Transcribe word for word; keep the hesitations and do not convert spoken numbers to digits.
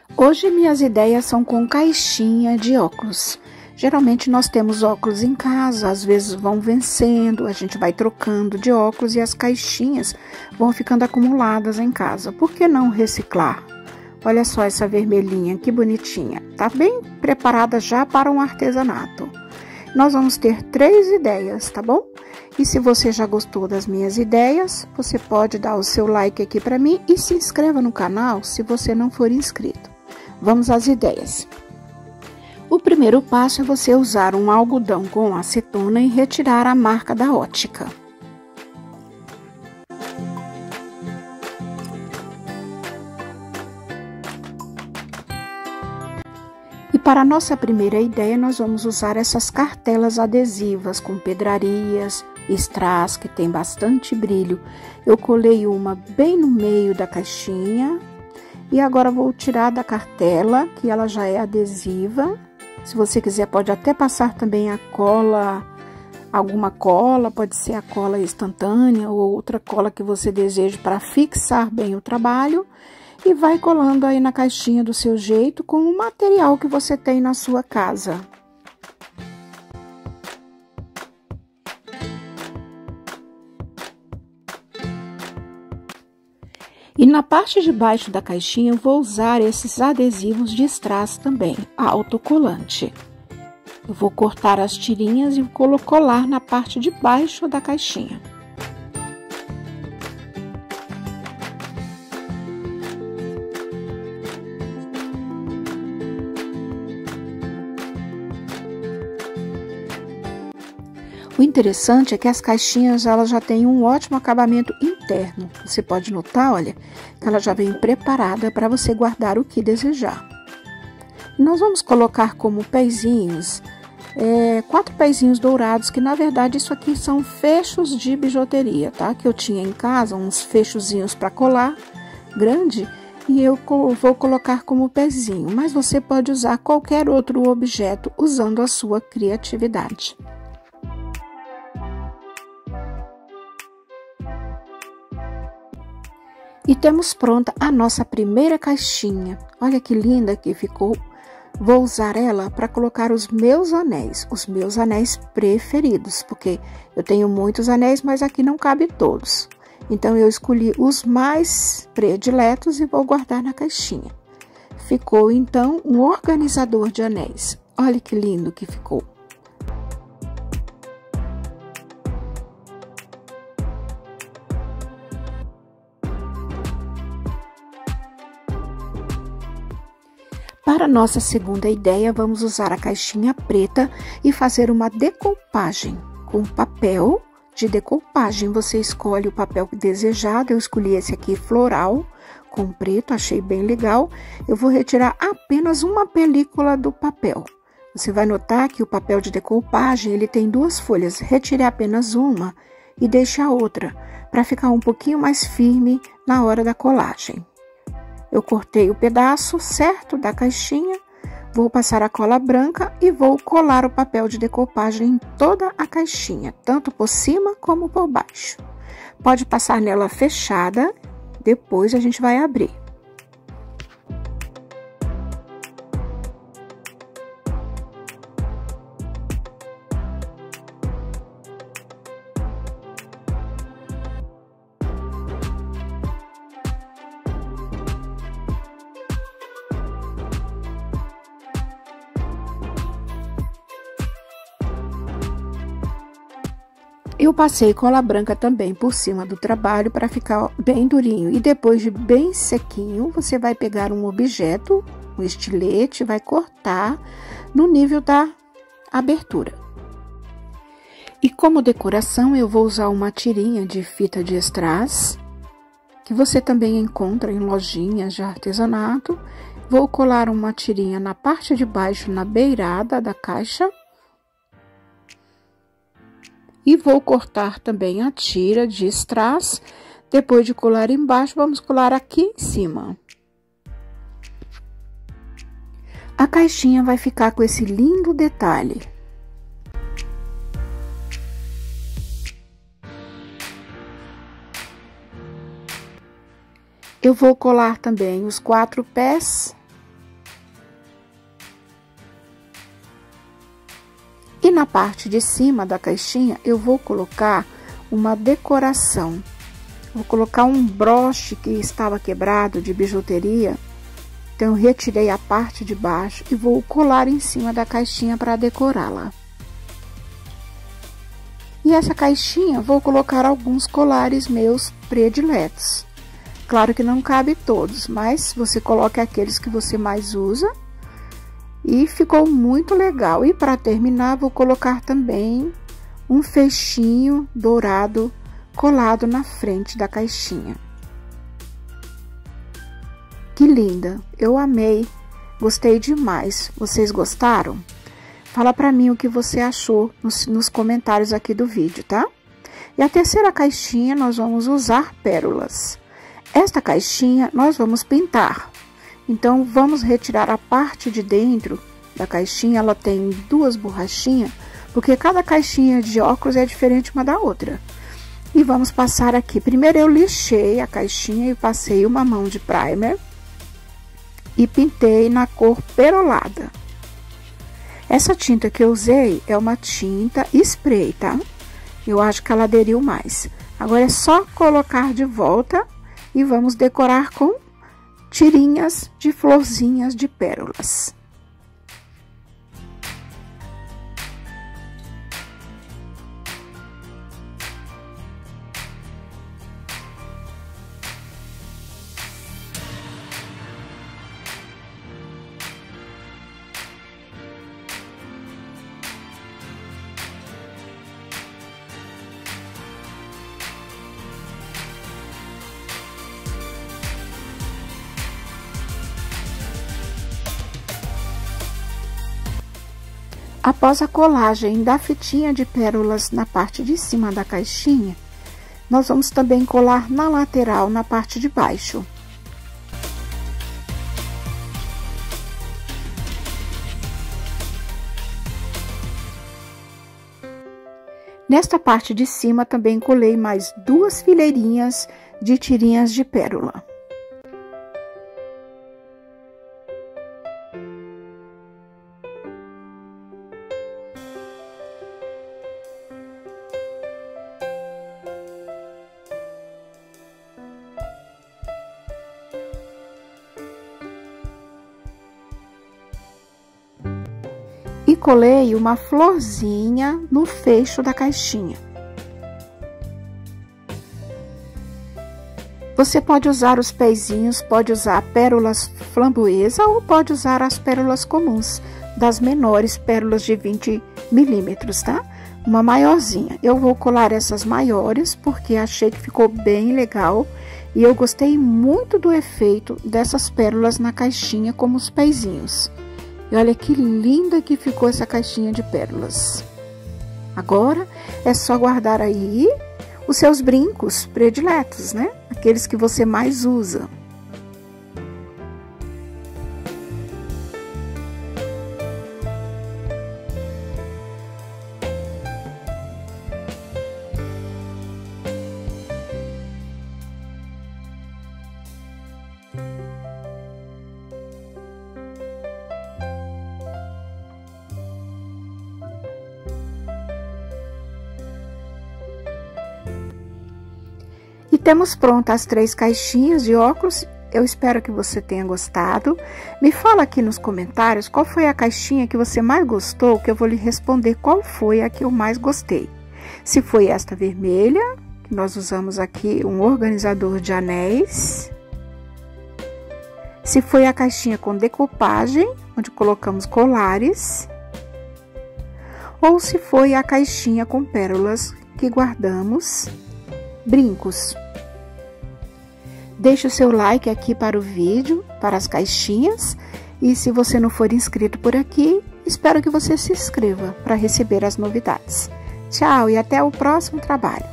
Hoje minhas ideias são com caixinha de óculos. Geralmente nós temos óculos em casa, às vezes vão vencendo, a gente vai trocando de óculos e as caixinhas vão ficando acumuladas em casa. Por que não reciclar? Olha só essa vermelhinha, que bonitinha. Tá bem preparada já para um artesanato. Nós vamos ter três ideias, tá bom? E se você já gostou das minhas ideias, você pode dar o seu like aqui para mim e se inscreva no canal se você não for inscrito. Vamos às ideias. O primeiro passo é você usar um algodão com acetona e retirar a marca da ótica. E para a nossa primeira ideia, nós vamos usar essas cartelas adesivas com pedrarias, strass, que tem bastante brilho. Eu colei uma bem no meio da caixinha. E agora vou tirar da cartela, que ela já é adesiva. Se você quiser, pode até passar também a cola, alguma cola, pode ser a cola instantânea ou outra cola que você deseje para fixar bem o trabalho. E vai colando aí na caixinha do seu jeito com o material que você tem na sua casa. E na parte de baixo da caixinha eu vou usar esses adesivos de strass também, autocolante. Eu vou cortar as tirinhas e vou colar na parte de baixo da caixinha. O interessante é que as caixinhas elas já têm um ótimo acabamento interno. Você pode notar, olha, que ela já vem preparada para você guardar o que desejar. Nós vamos colocar como pezinhos, é, quatro pezinhos dourados, que na verdade isso aqui são fechos de bijuteria, tá? Que eu tinha em casa, uns fechozinhos para colar, grande, e eu vou colocar como pezinho. Mas você pode usar qualquer outro objeto usando a sua criatividade. E temos pronta a nossa primeira caixinha. Olha que linda que ficou. Vou usar ela para colocar os meus anéis, os meus anéis preferidos, porque eu tenho muitos anéis, mas aqui não cabe todos. Então, eu escolhi os mais prediletos e vou guardar na caixinha. Ficou, então, um organizador de anéis. Olha que lindo que ficou. Para nossa segunda ideia, vamos usar a caixinha preta e fazer uma decoupagem com papel de decoupagem. Você escolhe o papel desejado, eu escolhi esse aqui floral com preto, achei bem legal. Eu vou retirar apenas uma película do papel. Você vai notar que o papel de decoupagem, ele tem duas folhas, retire apenas uma e deixe a outra, para ficar um pouquinho mais firme na hora da colagem. Eu cortei o pedaço certo da caixinha, vou passar a cola branca e vou colar o papel de decoupagem em toda a caixinha, tanto por cima como por baixo. Pode passar nela fechada, depois a gente vai abrir. Eu passei cola branca também por cima do trabalho para ficar bem durinho. E depois de bem sequinho, você vai pegar um objeto, um estilete, vai cortar no nível da abertura. E como decoração, eu vou usar uma tirinha de fita de strass, que você também encontra em lojinhas de artesanato. Vou colar uma tirinha na parte de baixo, na beirada da caixa. E vou cortar também a tira de strass. Depois de colar embaixo, vamos colar aqui em cima. A caixinha vai ficar com esse lindo detalhe. Eu vou colar também os quatro pés E na parte de cima da caixinha eu vou colocar uma decoração. Vou colocar um broche que estava quebrado de bijuteria. Então eu retirei a parte de baixo e vou colar em cima da caixinha para decorá-la. E essa caixinha vou colocar alguns colares meus prediletos. Claro que não cabe todos, mas você coloca aqueles que você mais usa. E ficou muito legal. E para terminar, vou colocar também um fechinho dourado colado na frente da caixinha. Que linda! Eu amei, gostei demais. Vocês gostaram? Fala pra mim o que você achou nos, nos comentários aqui do vídeo, tá? E a terceira caixinha nós vamos usar pérolas. Esta caixinha nós vamos pintar. Então, vamos retirar a parte de dentro da caixinha. Ela tem duas borrachinhas, porque cada caixinha de óculos é diferente uma da outra. E vamos passar aqui. Primeiro eu lixei a caixinha e passei uma mão de primer. E pintei na cor perolada. Essa tinta que eu usei é uma tinta spray, tá? Eu acho que ela aderiu mais. Agora é só colocar de volta e vamos decorar com tirinhas de florzinhas de pérolas. Após a colagem da fitinha de pérolas na parte de cima da caixinha, nós vamos também colar na lateral, na parte de baixo. Nesta parte de cima também colei mais duas fileirinhas de tirinhas de pérola. E colei uma florzinha no fecho da caixinha. Você pode usar os pezinhos, pode usar pérolas framboesa ou pode usar as pérolas comuns, das menores, pérolas de vinte milímetros, tá? Uma maiorzinha. Eu vou colar essas maiores porque achei que ficou bem legal e eu gostei muito do efeito dessas pérolas na caixinha como os pezinhos. E olha que linda que ficou essa caixinha de pérolas. Agora é só guardar aí os seus brincos prediletos, né? Aqueles que você mais usa. E temos prontas as três caixinhas de óculos. Eu espero que você tenha gostado. Me fala aqui nos comentários qual foi a caixinha que você mais gostou, que eu vou lhe responder qual foi a que eu mais gostei. Se foi esta vermelha, que nós usamos aqui um organizador de anéis. Se foi a caixinha com decoupagem, onde colocamos colares. Ou se foi a caixinha com pérolas, que guardamos brincos. Deixe o seu like aqui para o vídeo, para as caixinhas. E se você não for inscrito por aqui, espero que você se inscreva para receber as novidades. Tchau e até o próximo trabalho.